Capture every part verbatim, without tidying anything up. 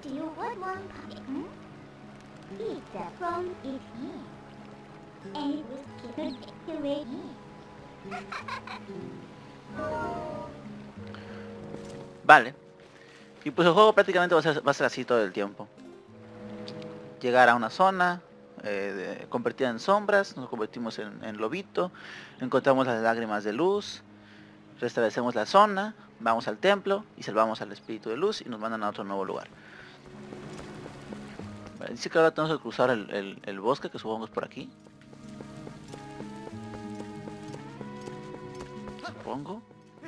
do you want one? Hmm? Pizza from Italy. And it was kept ready. Vale. Y pues el juego prácticamente va a ser, va a ser así todo el tiempo. Llegar a una zona, eh, de, convertida en sombras, nos convertimos en, en lobito, encontramos las lágrimas de luz, restablecemos la zona, vamos al templo y salvamos al espíritu de luz y nos mandan a otro nuevo lugar. Vale, dice que ahora tenemos que cruzar el, el, el bosque, que supongo es por aquí. Supongo.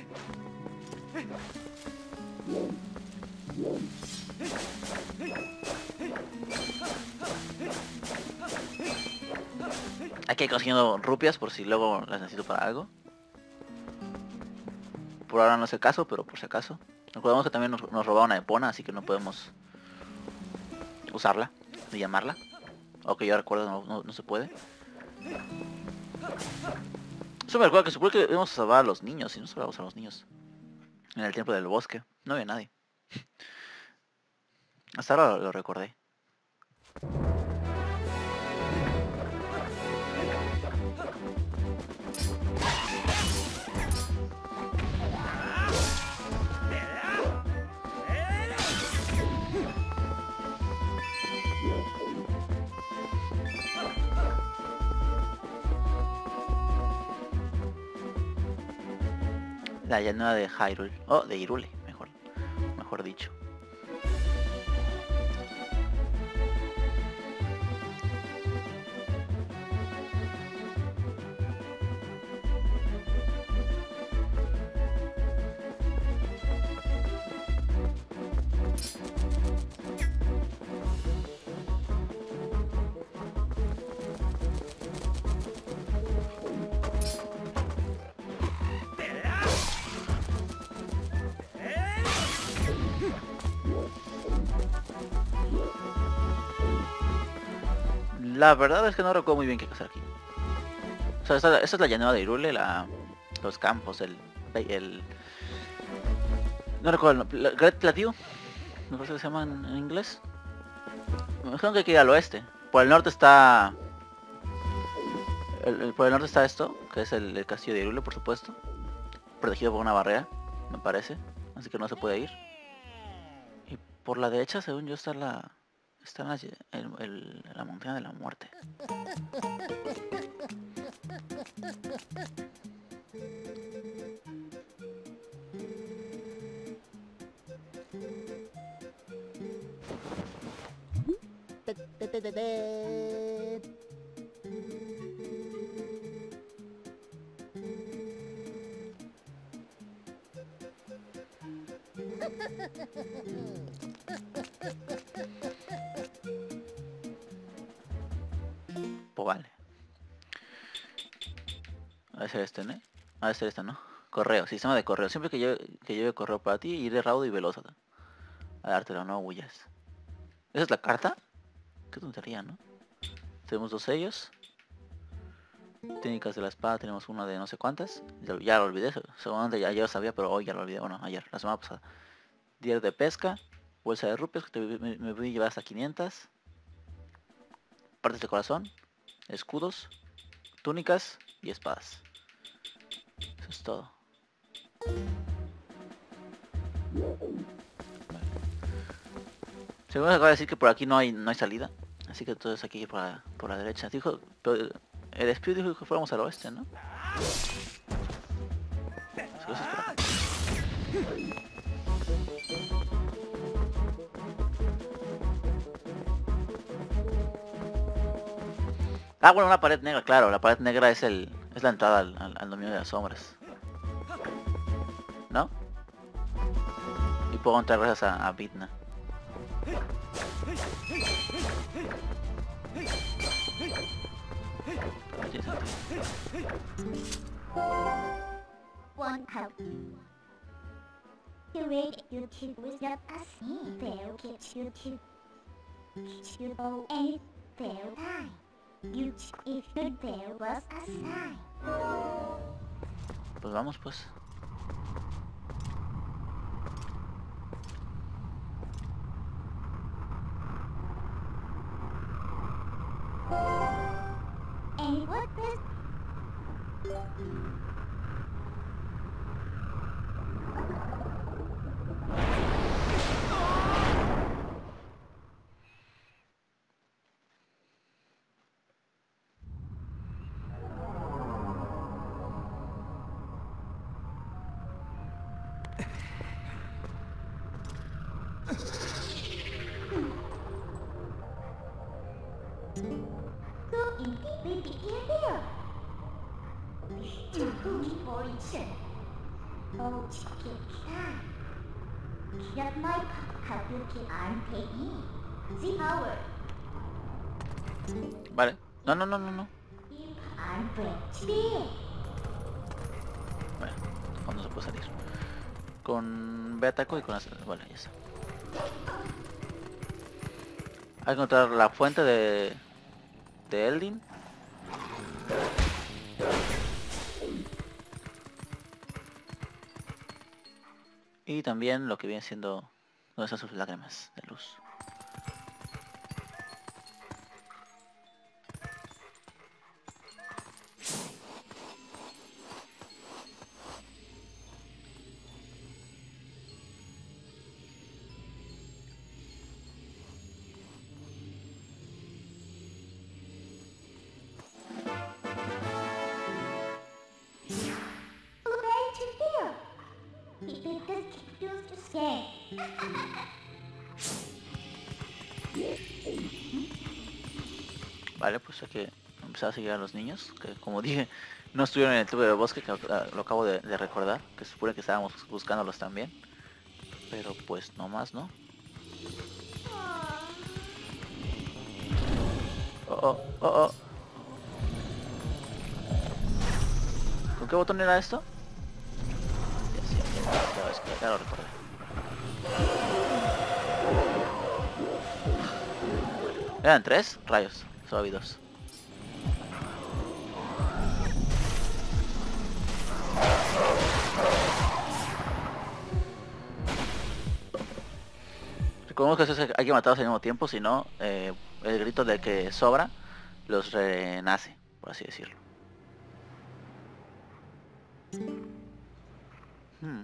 Aquí hay consiguiendo rupias por si luego las necesito para algo. Por ahora no es el caso, pero por si acaso. Recordemos que también nos, nos robaron a Epona, así que no podemos usarla, ni llamarla. O que yo recuerdo no, no, no se puede. Eso me recuerda que supone que debemos salvar a los niños, y no salvamos a los niños. En el templo del bosque, no había nadie. Hasta ahora lo, lo recordé. La llanura de Hyrule, o oh, de Hyrule, mejor, mejor dicho. La verdad es que no recuerdo muy bien qué hacer aquí. O sea, esta, esta es la llanura de Hyrule, la, los campos, el, el... No recuerdo el nombre, Great Plateau, me parece que se llama en, en inglés. Me dijeron que hay que ir al oeste. Por el norte está... El, el, por el norte está esto, que es el, el castillo de Hyrule, por supuesto. Protegido por una barrera, me parece. Así que no se puede ir. Y por la derecha, según yo, está la... Está en la, el, el, la montaña de la muerte. Pues vale. A ver ser este, ¿no? A ver ser este, ¿no? Correo, sistema de correo. Siempre que lleve, que lleve correo para ti, iré raudo y veloz a, a dártelo, no huyas. ¿Esa es la carta? Qué tontería, ¿no? Tenemos dos sellos. Técnicas de la espada, tenemos una de no sé cuántas. Ya, ya lo olvidé, seguramente ya, ya lo sabía, pero hoy ya lo olvidé. Bueno, ayer, la semana pasada. Diario de pesca, bolsa de rupias, que te, me, me voy a llevar hasta quinientas. Partes de corazón, escudos, túnicas y espadas. Eso es todo. Según acaba de decir que por aquí no hay no hay salida. Así que entonces aquí por la, por la derecha. Dijo, pero el espíritu dijo que fuéramos al oeste, ¿no? Ah, bueno, una pared negra, claro. La pared negra es el es la entrada al, al, al dominio de las sombras. ¿No? Y puedo entrar gracias a, a Vidna. One help. To read YouTube was not a scene. There kids YouTube. Kids you know any fair time. YouTube if there was a sign. Pues vamos pues. So indeed, baby, here they are. Cookie for each other. Oh, chicken cat. Get my how you can arm take me. See power. Vale. No, no, no, no, no. Arm break. Speed. Bueno, ¿cuándo se puede salir? Con B ataco y con las... Vale, ya está. Hay que encontrar la fuente de... de Eldin. Y también lo que viene siendo... donde están sus lágrimas de luz. Vale, pues hay que empezar a seguir a los niños, que como dije, no estuvieron en el tubo del bosque, que lo acabo de, de recordar, que se supone que estábamos buscándolos también. Pero pues no más, ¿no? Oh, oh, oh, oh. ¿Con qué botón era esto? Ya, sí, ya, ya, ya, ya lo recordé. ¿Eran tres? Rayos, solo había dos. Recordemos que hay que matarlos al mismo tiempo, si no, eh, el grito del que sobra los renace, por así decirlo. Hmm.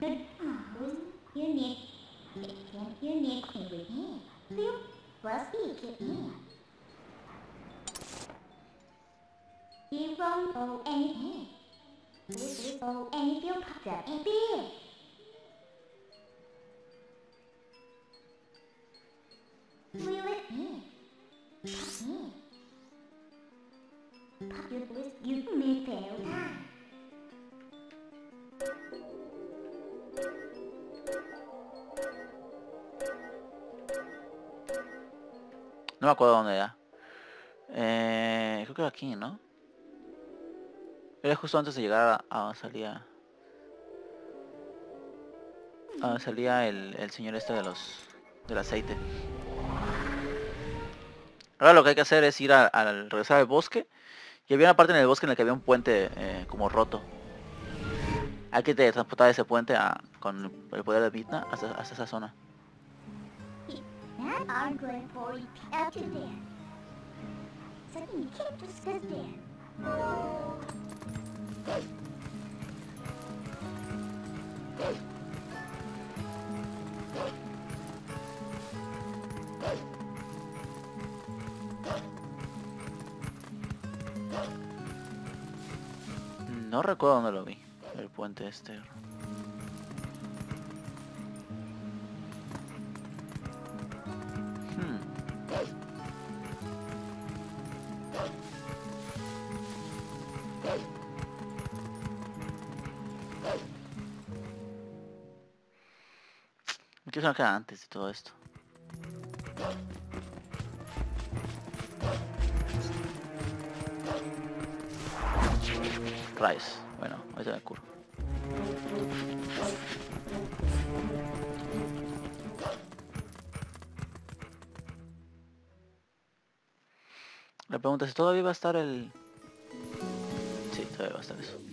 No me acuerdo dónde era. Eh, creo que era aquí, ¿no? Era justo antes de llegar a, a salía. A, salía el, el señor este de los del aceite. Ahora lo que hay que hacer es ir al regresar al bosque. Y había una parte en el bosque en la que había un puente eh, como roto. Hay que transportar ese puente a, con el poder de Midna hasta, hasta esa zona. No recuerdo dónde lo vi, el puente este. Hmm. ¿Qué se me queda antes de todo esto? Rayos. Bueno, ahorita me curo. La pregunta es si todavía va a estar el... Sí, todavía va a estar eso.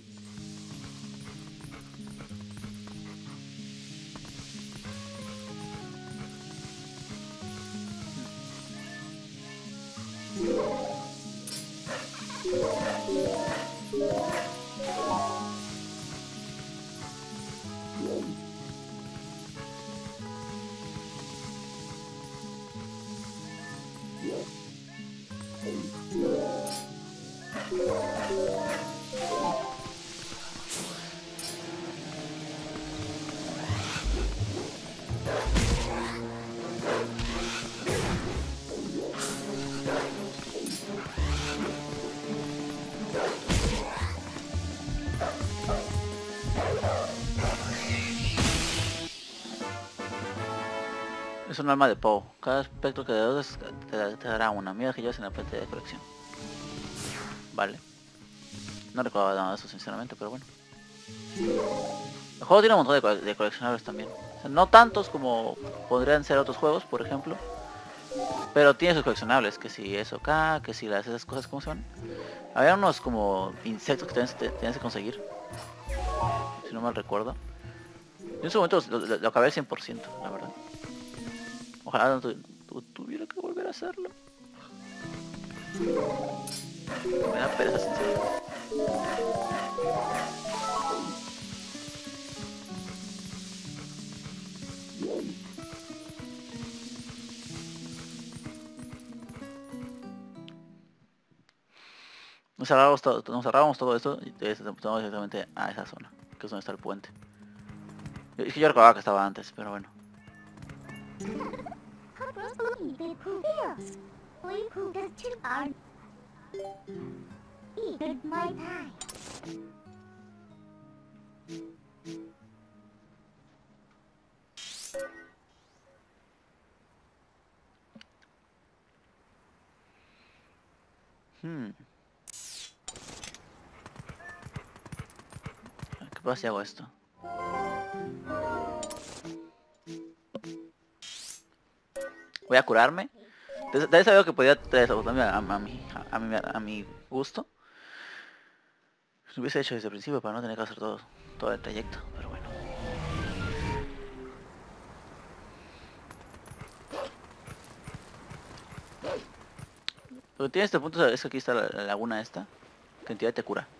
Es un alma de Poe. Cada espectro que derrotes te, te dará una. Mira que llevas en la pantalla de colección. Vale. No recuerdo nada de eso sinceramente, pero bueno. El juego tiene un montón de, co de coleccionables también. O sea, no tantos como podrían ser otros juegos, por ejemplo. Pero tiene sus coleccionables, que si eso acá, que si las esas cosas, ¿cómo son? Había unos como insectos que tenías, te, tenías que conseguir. Si no mal recuerdo. Yo en su momento lo, lo, lo acabé al cien por ciento, la verdad. Ojalá no tu, tu, tuviera que volver a hacerlo. Me da pereza, sinceramente. Nos cerrábamos todo, nos cerrábamos todo esto y estamos directamente a esa zona, que es donde está el puente. Es que yo recordaba que estaba antes, pero bueno. Hmm. ¿Qué pasa si hago esto? Voy a curarme. De ahí sabía que podía teleportarme a, a, a, mi, a, mi, a mi gusto. Lo hubiese hecho desde el principio para no tener que hacer todo, todo el trayecto, pero bueno. Lo que tiene este punto es que aquí está la, la laguna esta, que en teoría te cura.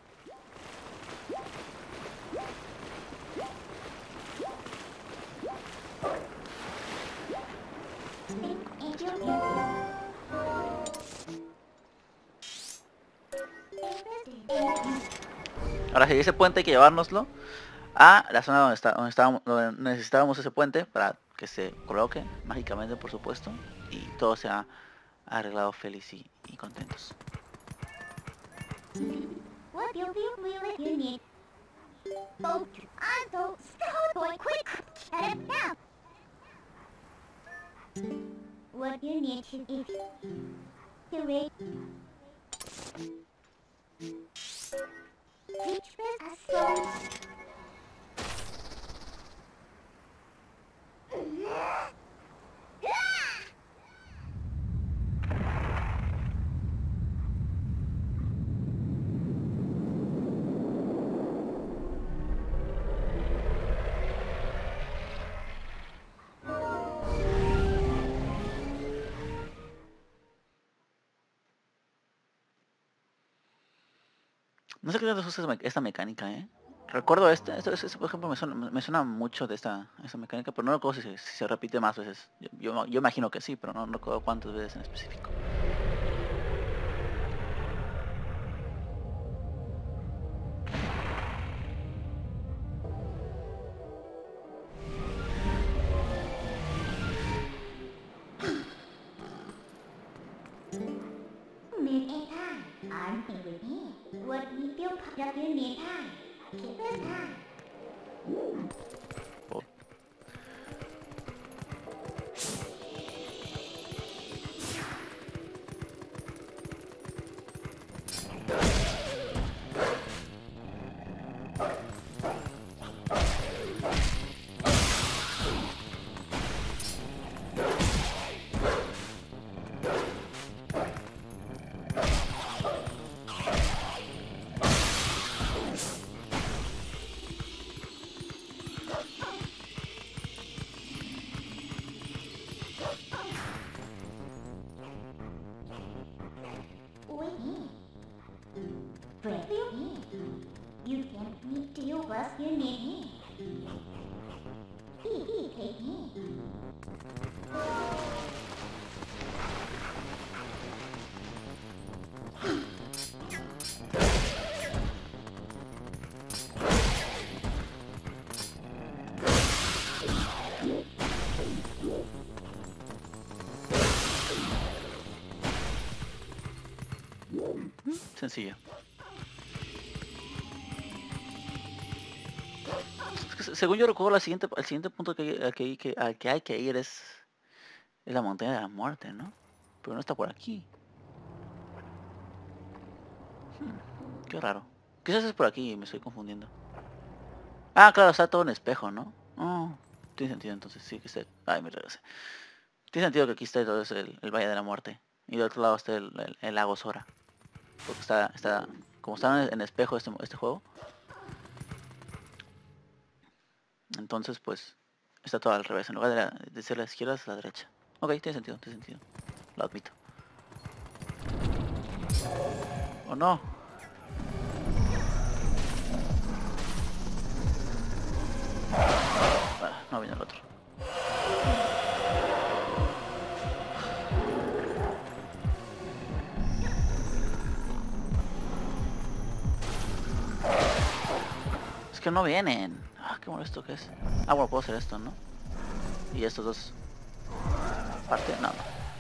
Ahora sí, ese puente hay que llevárnoslo a la zona donde, está, donde, estábamos, donde necesitábamos ese puente para que se coloque mágicamente, por supuesto, y todo sea arreglado, feliz y, y contentos. What you need to eat to read. Which was a soul. No sé qué tanto usa esta mecánica, eh. Recuerdo este, esto, este, por ejemplo, me suena, me suena mucho de esta, esta mecánica, pero no recuerdo si, si se repite más veces. Yo, yo, yo imagino que sí, pero no, no recuerdo cuántas veces en específico. Oh. You can meet to your bus you need me. He, he, take me. Sencillo. Es que, según yo recuerdo, la siguiente, el siguiente punto que, al, que, que, al que hay que ir es Es la montaña de la muerte, ¿no? Pero no está por aquí. Hmm, qué raro. Quizás es por aquí y me estoy confundiendo. Ah, claro, está todo en espejo, ¿no? Oh, tiene sentido entonces, sí que esté... Ay, me regresé. Tiene sentido que aquí esté todo eso, el, el Valle de la Muerte. Y del otro lado está el, el, el lago Sora. Porque está, está... Como está en espejo este, este juego. Entonces, pues... Está todo al revés. En lugar de, la, de ser la izquierda, es la derecha. Ok, tiene sentido, tiene sentido. Lo admito. ¿O no? Ah, no viene el otro. Es que no vienen. Ah, qué molesto que es. Ah, bueno, puedo hacer esto, ¿no? Y estos dos... Parte, no.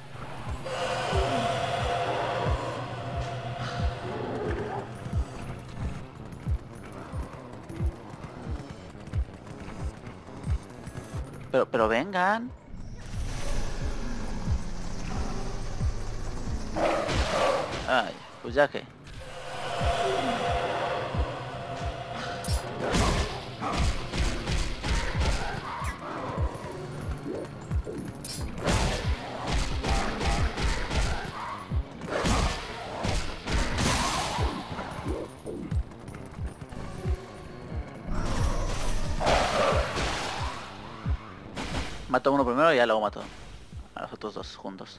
Pero, pero vengan. Ay, pues ya que. Mato a uno primero y ya luego mato a los otros dos juntos.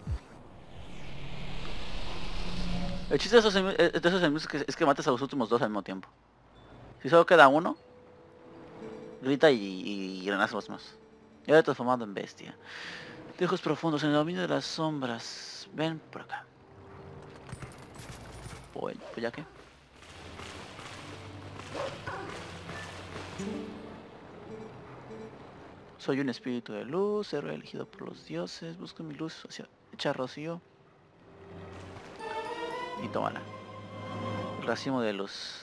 El chiste de esos, emi- eh, de esos enemigos es que, es que mates a los últimos dos al mismo tiempo. Si solo queda uno, grita y, y, y renace los demás. Ya he transformado en bestia. Lejos profundos, en el dominio de las sombras. Ven por acá. Pues, pues ya que. Soy un espíritu de luz, héroe elegido por los dioses. Busco mi luz hacia echar rocío. Y tómala. Racimo de luz.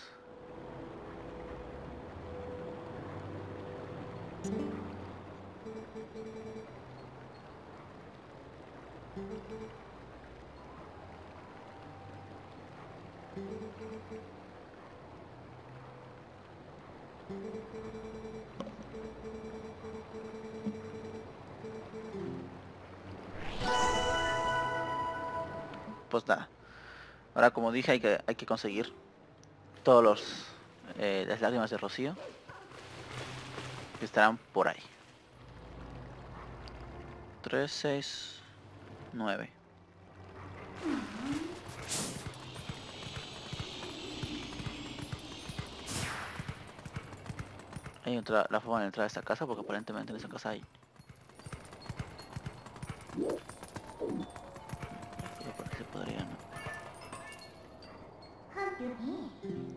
Pues nada. Ahora como dije hay que, hay que conseguir todos los eh, las lágrimas de rocío que estarán por ahí. tres, seis, nueve. Hay otra, la forma de entrar a esta casa porque aparentemente en esta casa hay. Pero por aquí se podría, ¿no? How you mean?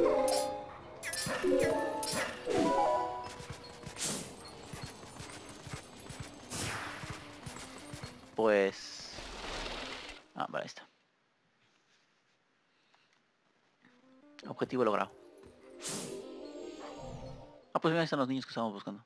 Pues... Ah, vale, ahí está. Objetivo logrado. Ah, pues mira, ahí están los niños que estábamos buscando.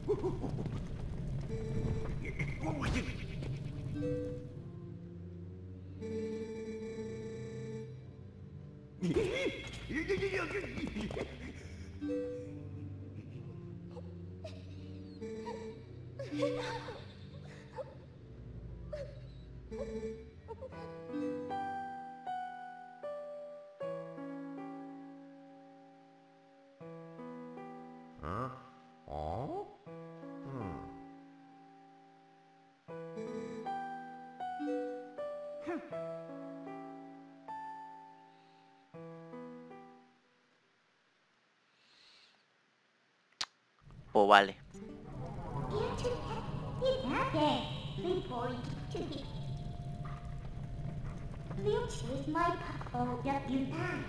Huh? Oh? Hmm. Pues vale. Which is my purple W time.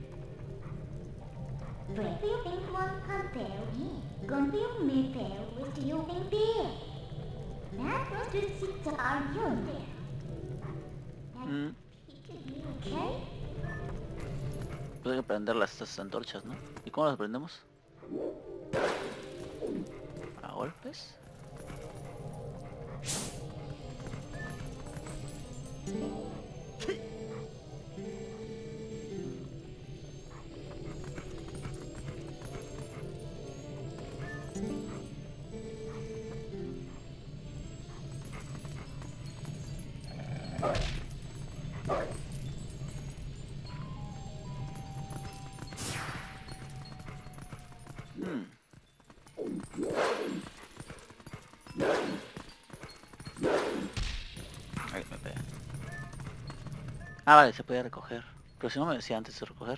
Where do you think one can tell me? Gonna be a me tell with you think there. That was to sit the argument there. Mm. Okay? Pues hay que prender las estas antorchas, ¿no? ¿Y cómo las prendemos? ¿A golpes? Hmm. Ahí me pega. Ah, vale, se puede recoger. Pero si no me decía antes de recoger.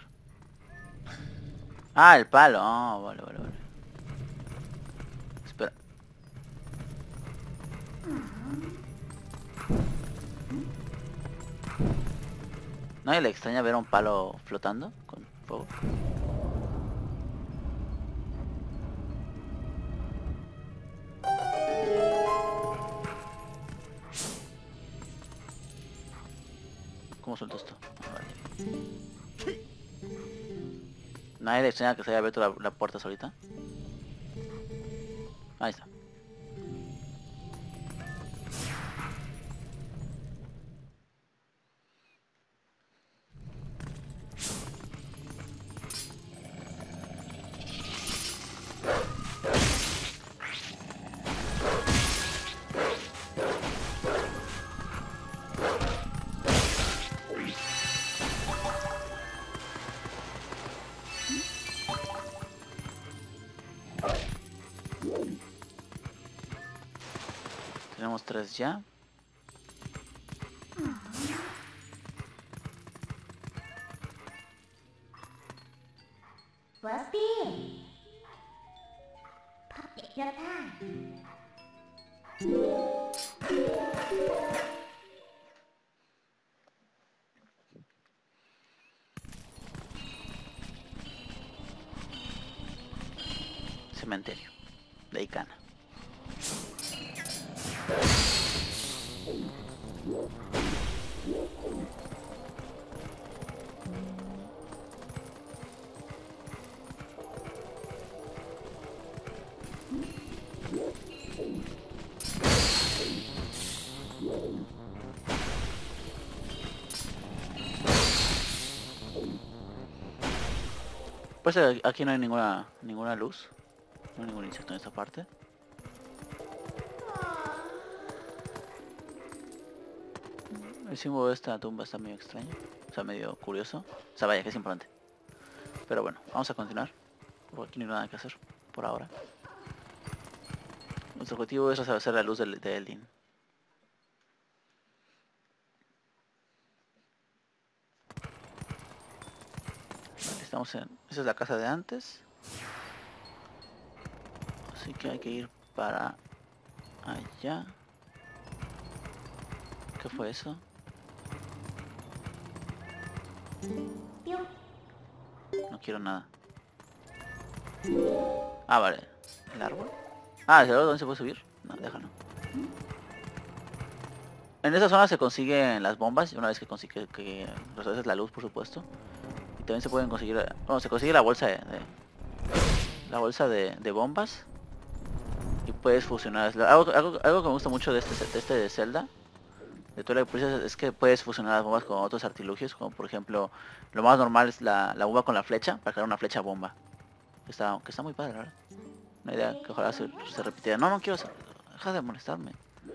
Ah, el palo. Ah, vale, vale, vale. Espera. ¿Nadie le extraña ver a un palo flotando con fuego? ¿Cómo suelto esto? Ah, vale. ¿Nadie le extraña que se haya abierto la, la puerta solita? Ahí está. Tenemos tres ya. What's the Puppet your time. Cementerio de Icana. Pues eh, aquí no hay ninguna ninguna luz, no hay ningún insecto en esta parte. El símbolo de esta tumba está medio extraño, o sea, medio curioso. O sea, vaya, que es importante. Pero bueno, vamos a continuar, porque aquí no hay nada que hacer por ahora. Nuestro objetivo es hacer la luz de, de Eldin. Vale, estamos en... Esa es la casa de antes. Así que hay que ir para allá. ¿Qué fue eso? No quiero nada. Ah, vale. ¿El árbol? Ah, ¿el árbol dónde se puede subir? No, déjalo. En esa zona se consiguen las bombas, una vez que consigue que resuelves la luz, por supuesto. Y también se pueden conseguir... Bueno, se consigue la bolsa de... de la bolsa de, de bombas. Y puedes fusionar. Algo, algo, algo que me gusta mucho de este, de este de Zelda, de Twilight Princess, es que puedes fusionar las bombas con otros artilugios, como por ejemplo, lo más normal es la, la bomba con la flecha, para crear una flecha bomba. Que está, que está muy padre, ¿verdad? Una idea que ojalá se, se repitiera. No, no quiero hacer, deja de molestarme.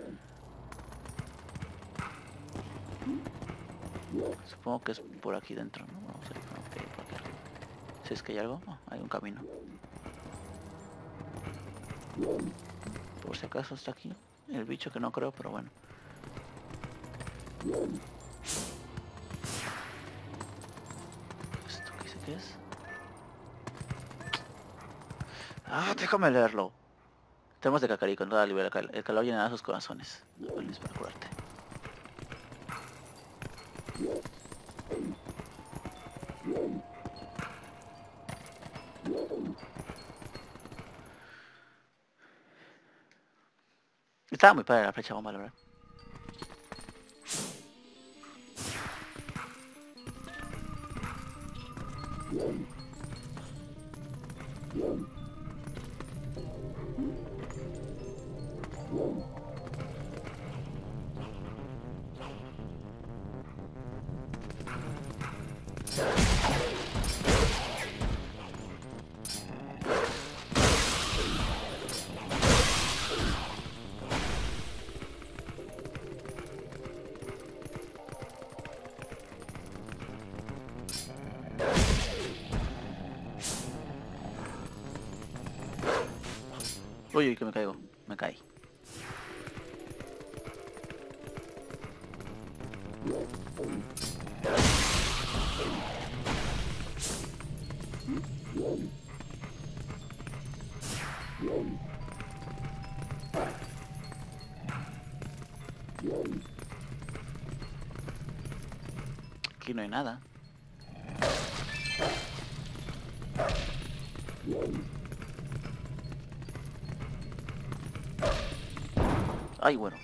Supongo que es por aquí dentro, ¿no? Vamos a ver, okay, por aquí arriba. Si es que hay algo, oh, hay un camino. Por si acaso está aquí el bicho, que no creo, pero bueno. ¿Esto qué sé qué es? Ah, déjame leerlo. Tenemos de Kakariko, en toda la cal el calor llenará sus corazones. Feliz para curarte. Estaba muy padre la flecha bomba, la verdad. Uy, uy, que me caigo. Me caí. Aquí no hay nada. Ay, bueno.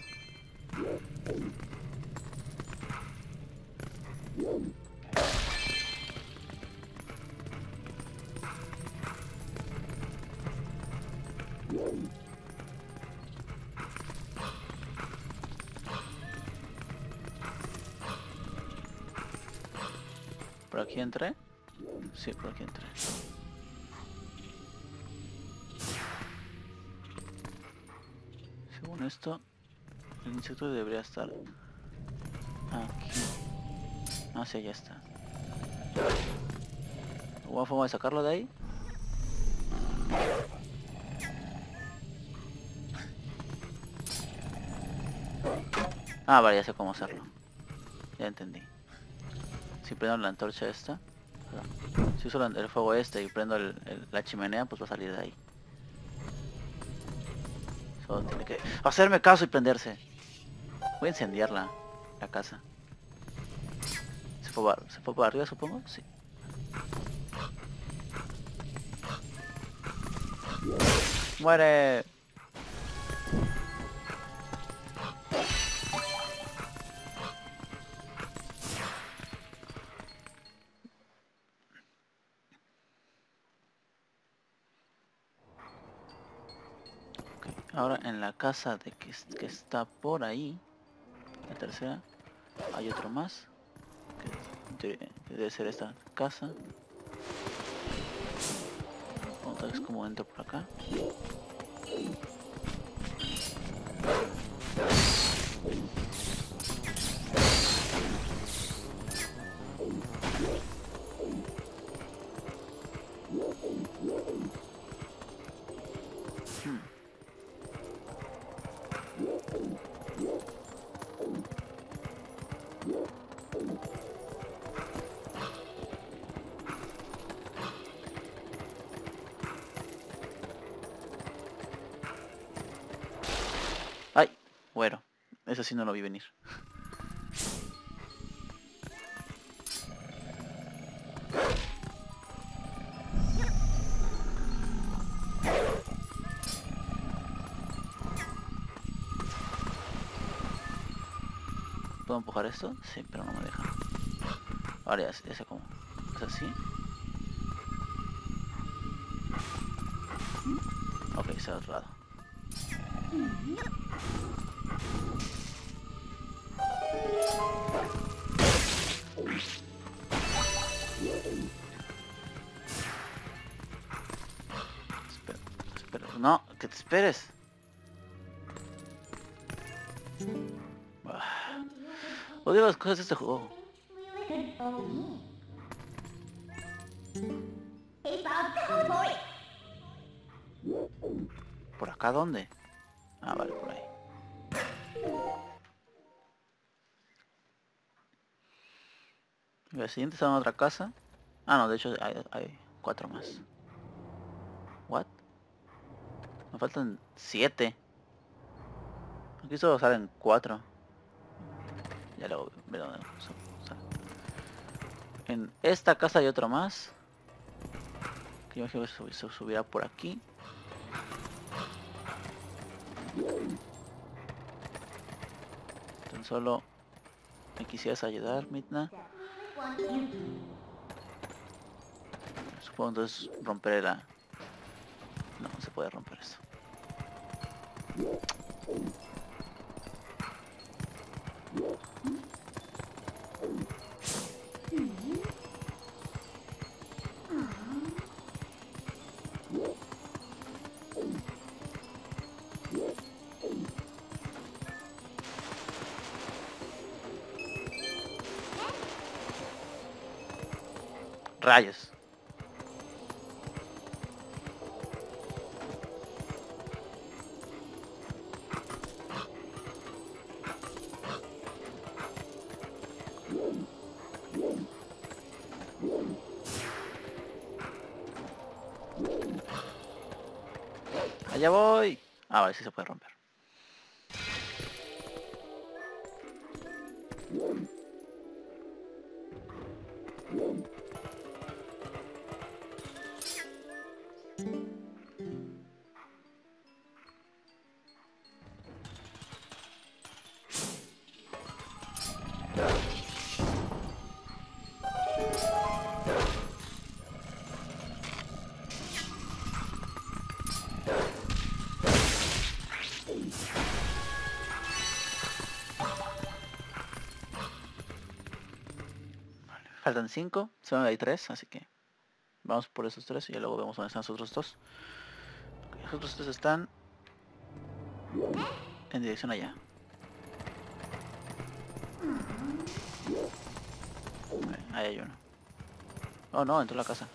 ¿Por aquí entré? Sí, por aquí entré. Según esto, el insecto debería estar aquí. Ah, sí, ya está. ¿Alguna forma de sacarlo de ahí? Ah, vale, ya sé cómo hacerlo. Ya entendí. Si prendo la antorcha esta, perdón. Si uso el fuego este y prendo el, el, la chimenea, pues va a salir de ahí. Solo tiene que hacerme caso y prenderse. Voy a incendiarla, la casa. ¿Se fue para, ¿se fue para arriba, supongo? Sí. ¡Muere! Okay. Ahora en la casa de que, que está por ahí, la tercera, hay otro más. Que debe, debe ser esta casa. Vamos a ver cómo entro por acá. Hmm. Ay, bueno, eso sí no lo vi venir. ¿Puedo empujar esto? Sí, pero no me deja. Ahora ya, ya sé cómo. ¿Es así? Ok, se ha otro lado. Espera, espera. No, que te esperes. Ah, odio las cosas de este juego. Good for me. He found teleport. ¿Por acá dónde? Ah, vale, por ahí. Y el siguiente está en otra casa. Ah, no, de hecho hay, hay cuatro más. ¿What? Me faltan siete. Aquí solo salen cuatro. Ya luego ve dónde sale. En esta casa hay otro más. Que yo imagino que se subirá por aquí. Tan solo me quisieras ayudar, Midna. Supongo entonces romperé la... No, no se puede romper esto. Rayos. Allá voy. Ah, vale, sí se puede romper. Faltan cinco, solo hay tres, así que vamos por esos tres y ya luego vemos dónde están los otros dos. Okay, los otros tres están en dirección allá. Okay, ahí hay uno. Oh no, entró a la casa.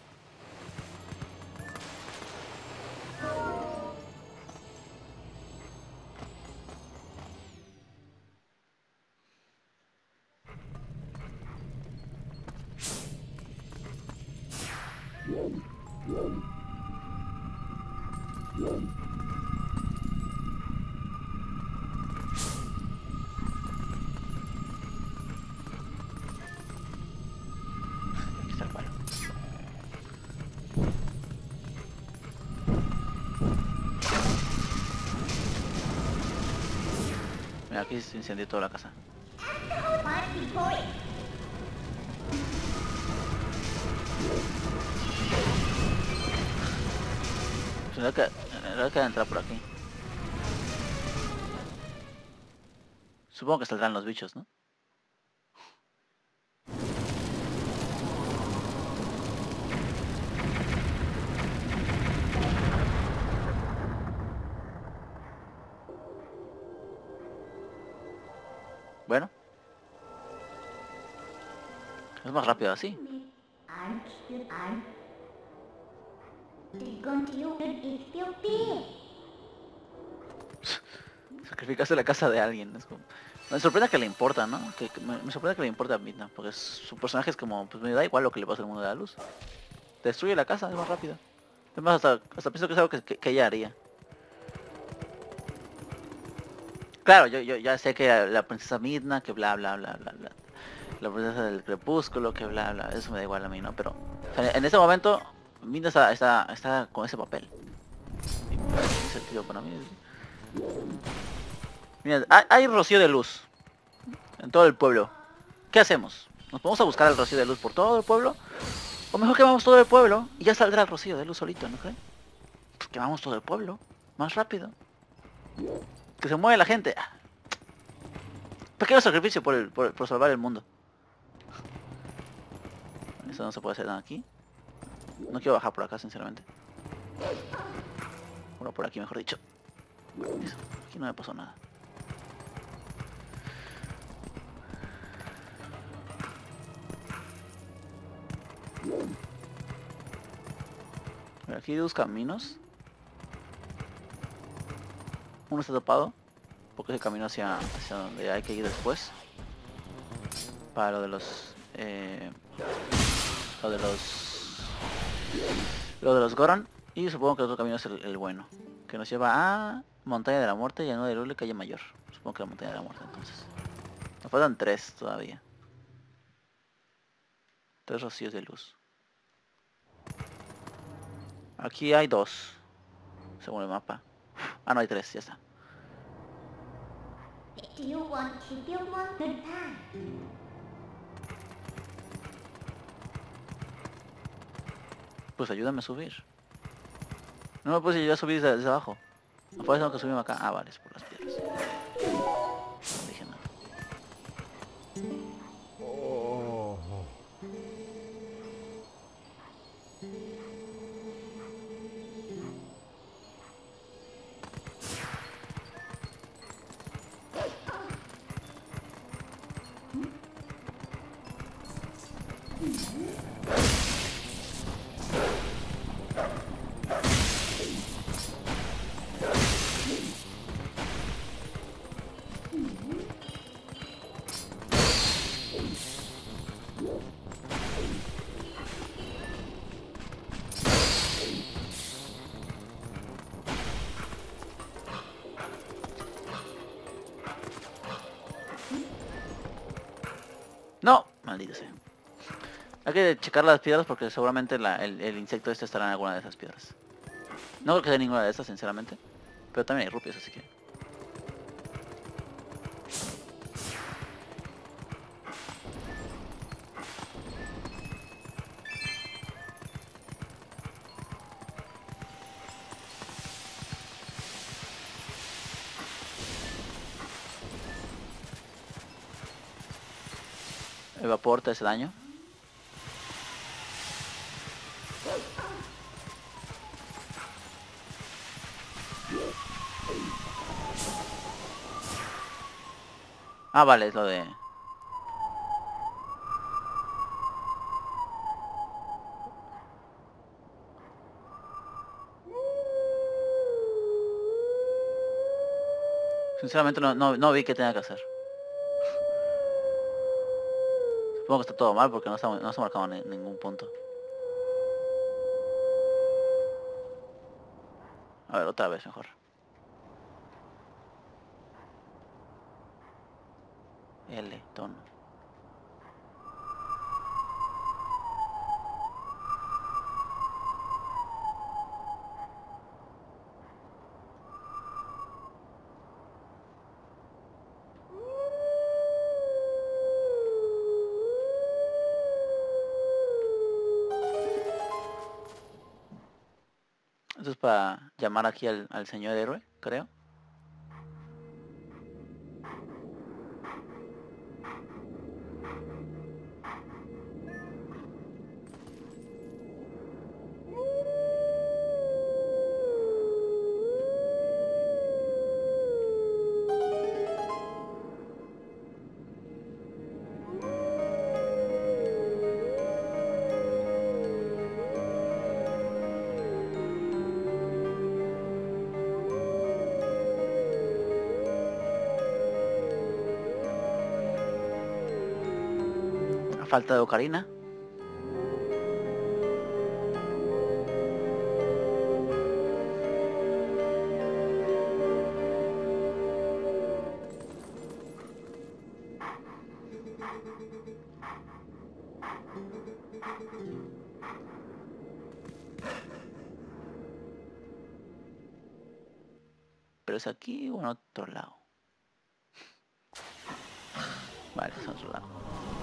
Aquí está el palo. Mira, aquí se incendió toda la casa. Tendrá que, tendrá que entrar por aquí. Supongo que saldrán los bichos, ¿no? Bueno. Es más rápido así. Sacrificaste la casa de alguien. Es como... Me sorprende que le importa, ¿no? Que, que me, me sorprende que le importa a Midna, porque es, su personaje es como, pues me da igual lo que le pasa al mundo de la luz. Destruye la casa, es más rápido. Es más, hasta, hasta pienso que es algo que, que, que ella haría. Claro, yo, yo ya sé que la, la princesa Midna, que bla bla bla bla bla. La princesa del crepúsculo, que bla bla, eso me da igual a mí, ¿no? Pero o sea, en este momento Midna está, está, está con ese papel. Y tiene sentido para mí. Mira, hay, hay rocío de luz en todo el pueblo. ¿Qué hacemos? ¿Nos vamos a buscar el rocío de luz por todo el pueblo? O mejor quemamos todo el pueblo y ya saldrá el rocío de luz solito, ¿no creen? Pues quemamos todo el pueblo, más rápido. Que se mueve la gente. Pequeño sacrificio por, el, por, por salvar el mundo. Eso no se puede hacer nada aquí. No quiero bajar por acá, sinceramente. Bueno, por aquí mejor dicho. Eso, aquí no me pasó nada. Aquí hay dos caminos. Uno está tapado porque es el camino hacia, hacia donde hay que ir después. Para lo de los... Eh, lo de los... Lo de los Goron. Y supongo que el otro camino es el, el bueno. Que nos lleva a Montaña de la Muerte y a Nueva de Lule, Calle Mayor. Supongo que la Montaña de la Muerte entonces. Nos faltan tres todavía. Tres rocíos de luz. Aquí hay dos. Según el mapa. Ah, no, hay tres, ya está. Do you want to build one? Good time. Pues ayúdame a subir. No me puedes ayudar a subir desde, desde abajo. No puedes tengo que subirme acá. Ah, vale, es por las piedras. No dije nada. Oh. No, maldita sea. Hay que checar las piedras porque seguramente la, el, el insecto este estará en alguna de esas piedras. No creo que sea ninguna de estas, sinceramente. Pero también hay rupias, así que... El vapor te hace daño. Ah, vale, es lo de... Sinceramente no, no, no vi qué tenía que hacer. Supongo que está todo mal porque no está, no está marcado en ningún punto. A ver, otra vez mejor. L, tono. Esto es para llamar aquí al, al señor héroe, creo. A falta de ocarina. Pero es aquí o en otro lado. Vale, es en otro lado.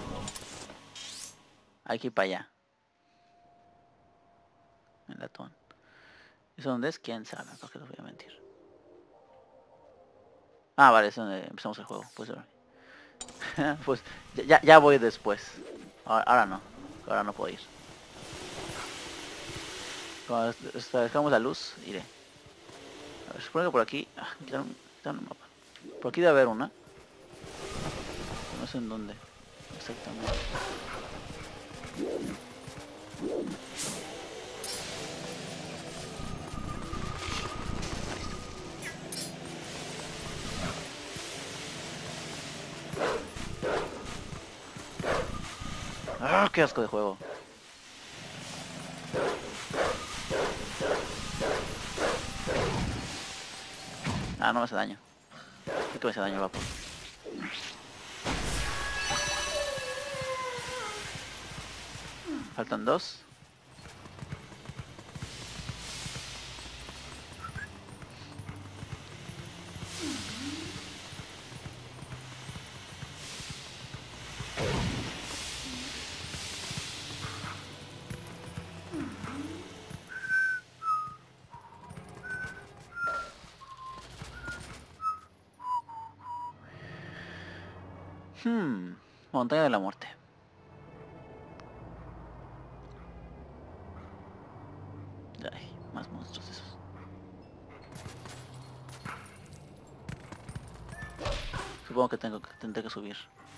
Hay que ir para allá. En latón. ¿Eso dónde es? ¿Quién sabe? ¿Por qué les voy a mentir? Ah, vale, es donde empezamos el juego. Pues, pues ya, ya voy después. Ahora, ahora no. Ahora no puedo ir. Cuando dejamos la luz, iré. A ver, supongo que por aquí... Ah, quitar un, quitar un mapa. Por aquí debe haber una. No sé en dónde. Exactamente. ¡Ah, qué asco de juego! Ah, no me hace daño. Creo que me hace daño el vapor. Faltan dos. Hmm, montaña de la muerte. Ay, más monstruos esos. Supongo que tengo que tendré que subir.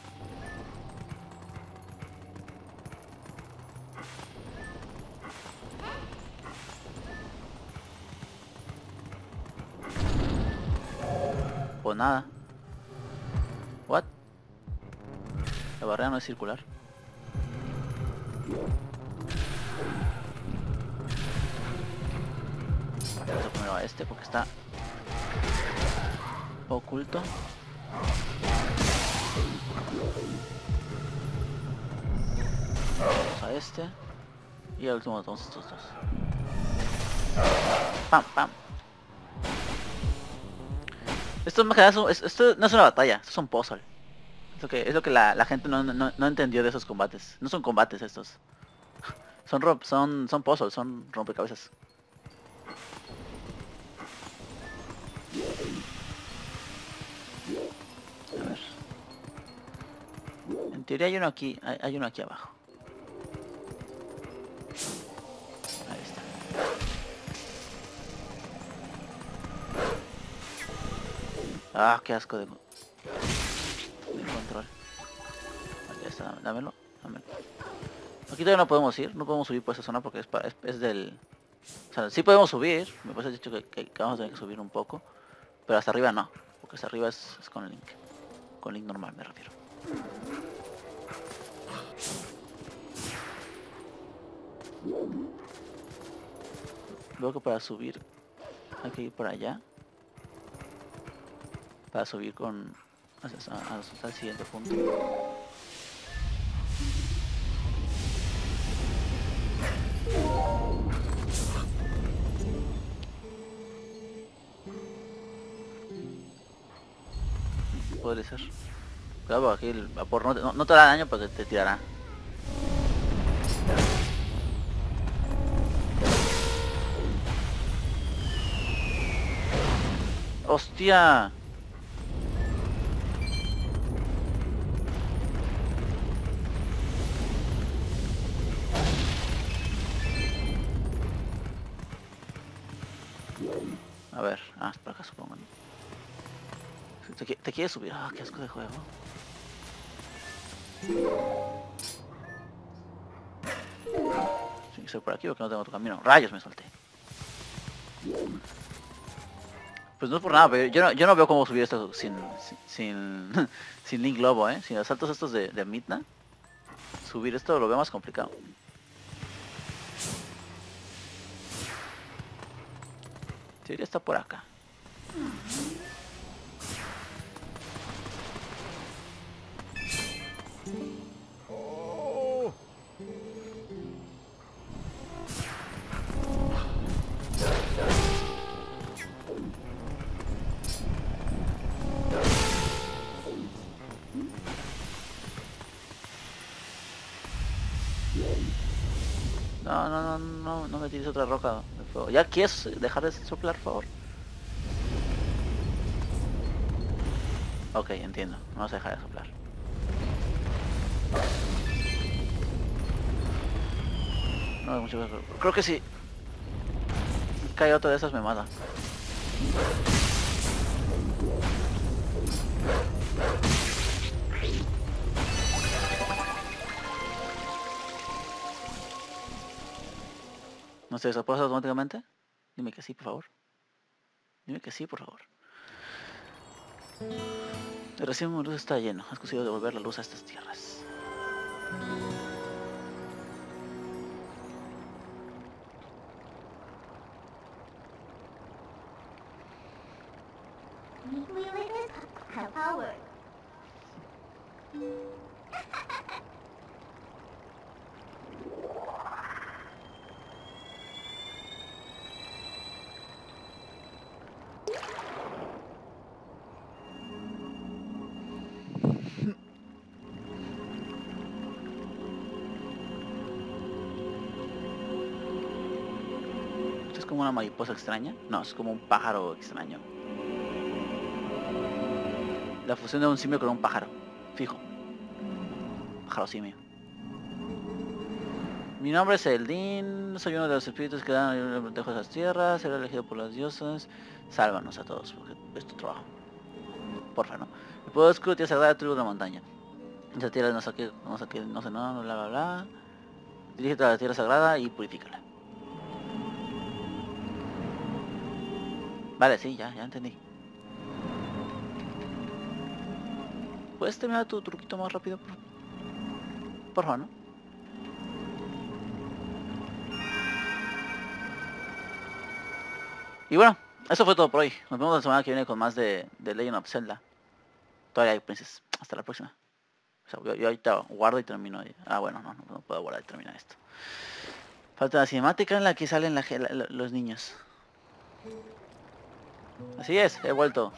Pues nada. What? La barrera no es circular. Vamos a primero a este porque está oculto. Vamos a este. Y al último tomamos estos dos. Pam, pam. Esto, más que nada, es- esto no es una batalla, esto es un puzzle. Es lo que, es lo que la, la gente no, no, no entendió de esos combates. No son combates estos. Son romp, son, son puzzles, son rompecabezas. A ver. En teoría hay uno aquí, hay, hay uno aquí abajo. Ahí está. Ah, qué asco de, de control. Aquí está, dámelo, dámelo. Aquí todavía no podemos ir, no podemos subir por esa zona porque es, para, es, es del... O sea, sí podemos subir, me parece dicho que, que, que vamos a tener que subir un poco. Pero hasta arriba no, porque hasta arriba es, es con Link. Con Link normal me refiero. Veo que para subir hay que ir por allá. Para subir con... hasta, hasta el siguiente punto. Puede ser. Cuidado, aquí el vapor no te, no, no te hará daño, pero te, te tirará. ¡Hostia! A ver, ah, es por acá supongo. ¿Te, te quieres subir? Ah, qué asco de juego. Tiene que ser por aquí porque no tengo otro camino. ¡Rayos! Me solté. Pues no es por nada, pero yo no, yo no veo cómo subir esto sin sin, sin, sin Link Lobo, ¿eh? Sin los saltos estos de, de Midna. Subir esto lo veo más complicado. Teoría está por acá. No, no, no, no, no me tires otra roca de fuego. ¿Ya quieres dejar de soplar, por favor? Ok, entiendo. Vamos a dejar de soplar. No, mucho mejor. Creo que si cae otro de esos me mata. No sé, ¿eso pasa automáticamente? Dime que sí, por favor. Dime que sí, por favor. El recibo de luz está lleno. Has conseguido devolver la luz a estas tierras. We live have power. ¿Esto es como una mariposa extraña? No, es como un pájaro extraño. La fusión de un simio con un pájaro. Fijo. Pájaro simio. Mi nombre es Eldin, soy uno de los espíritus que dan el protejo a esas tierras, seré elegido por las diosas. Sálvanos a todos, porque es tu trabajo. Porfa, ¿no? El poder oscuro tierra sagrada, tribu de la montaña. Esa tierra no sé qué, no sé qué, no sé nada, bla bla bla. Dirígete a la tierra sagrada y purifícala. Vale, sí, ya, ya entendí. ¿Puedes terminar tu truquito más rápido? Por, por favor, ¿no? Y bueno, eso fue todo por hoy. Nos vemos la semana que viene con más de, de Legend of Zelda. Todavía hay Princess. Hasta la próxima. O sea, yo, yo ahorita guardo y termino. Ah, bueno, no, no, no puedo guardar y terminar esto. Falta la cinemática en la que salen la, la, los niños. Así es, he vuelto.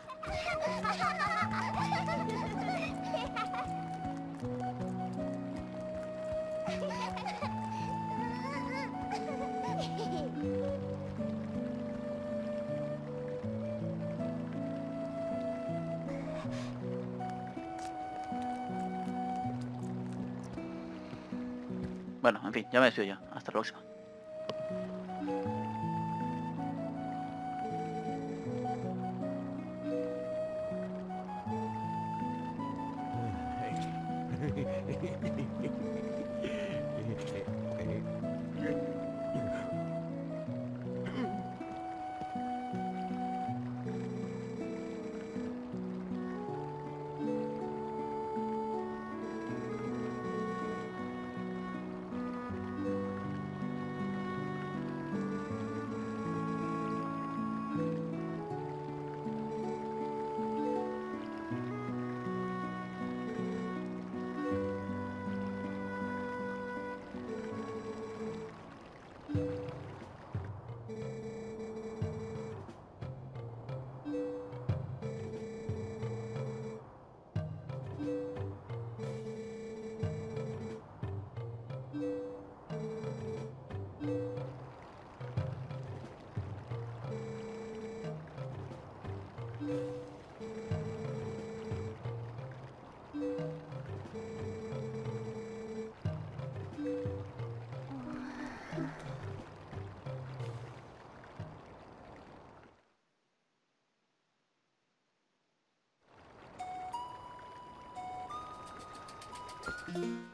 Bueno, en fin, ya me despido yo. Hasta la próxima. Thank you.